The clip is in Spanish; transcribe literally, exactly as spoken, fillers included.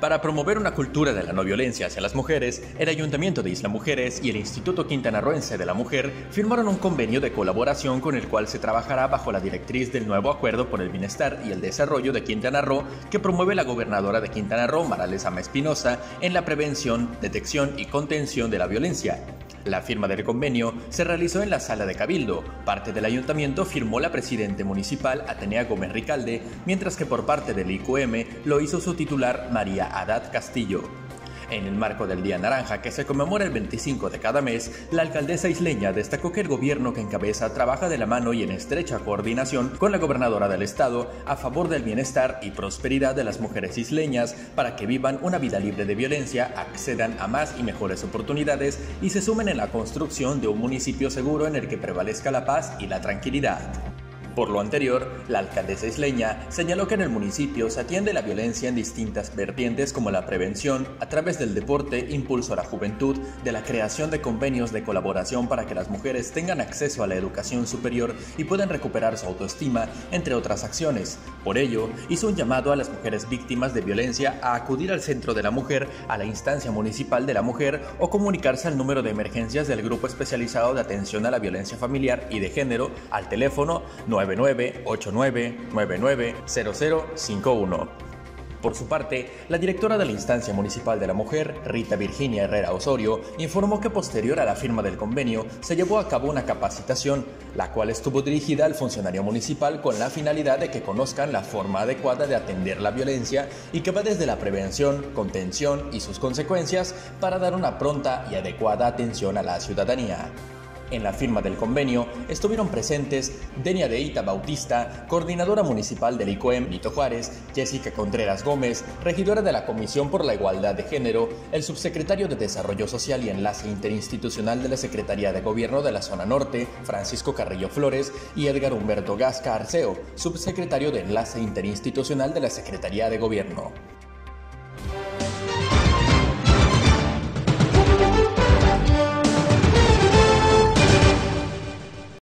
Para promover una cultura de la no violencia hacia las mujeres, el Ayuntamiento de Isla Mujeres y el Instituto Quintanarroense de la Mujer firmaron un convenio de colaboración con el cual se trabajará bajo la directriz del nuevo Acuerdo por el Bienestar y el Desarrollo de Quintana Roo que promueve la gobernadora de Quintana Roo, Mara Lezama Espinosa, en la prevención, detección y contención de la violencia. La firma del convenio se realizó en la Sala de Cabildo. Parte del ayuntamiento firmó la presidente municipal Atenea Gómez Ricalde, mientras que por parte del I Q M lo hizo su titular María Haddad Castillo. En el marco del Día Naranja, que se conmemora el veinticinco de cada mes, la alcaldesa isleña destacó que el gobierno que encabeza trabaja de la mano y en estrecha coordinación con la gobernadora del estado a favor del bienestar y prosperidad de las mujeres isleñas para que vivan una vida libre de violencia, accedan a más y mejores oportunidades y se sumen en la construcción de un municipio seguro en el que prevalezca la paz y la tranquilidad. Por lo anterior, la alcaldesa isleña señaló que en el municipio se atiende la violencia en distintas vertientes como la prevención, a través del deporte, impulso a la juventud, de la creación de convenios de colaboración para que las mujeres tengan acceso a la educación superior y puedan recuperar su autoestima, entre otras acciones. Por ello, hizo un llamado a las mujeres víctimas de violencia a acudir al Centro de la Mujer, a la Instancia Municipal de la Mujer o comunicarse al número de emergencias del Grupo Especializado de Atención a la Violencia Familiar y de Género al teléfono nueve nueve ocho nueve nueve nueve cero cero cinco uno. Por su parte, la directora de la Instancia Municipal de la Mujer, Rita Virginia Herrera Osorio, informó que posterior a la firma del convenio se llevó a cabo una capacitación, la cual estuvo dirigida al funcionario municipal con la finalidad de que conozcan la forma adecuada de atender la violencia y que va desde la prevención, contención y sus consecuencias para dar una pronta y adecuada atención a la ciudadanía. En la firma del convenio estuvieron presentes Denia Deita Bautista, coordinadora municipal del I C O E M Benito Juárez, Jessica Contreras Gómez, regidora de la Comisión por la Igualdad de Género, el subsecretario de Desarrollo Social y Enlace Interinstitucional de la Secretaría de Gobierno de la Zona Norte, Francisco Carrillo Flores, y Edgar Humberto Gasca Arceo, subsecretario de Enlace Interinstitucional de la Secretaría de Gobierno.